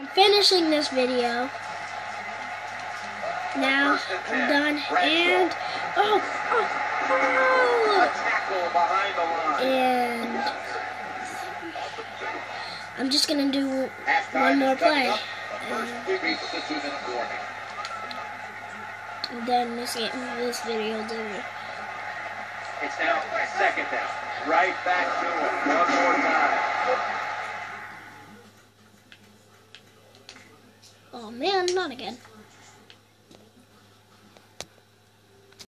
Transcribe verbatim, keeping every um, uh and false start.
finishing this video. Now I'm done, and oh, oh, oh, and I'm just gonna do one more play, and then this game, this video is over. It's now second down. Right back to it. One more time. Oh man, not again.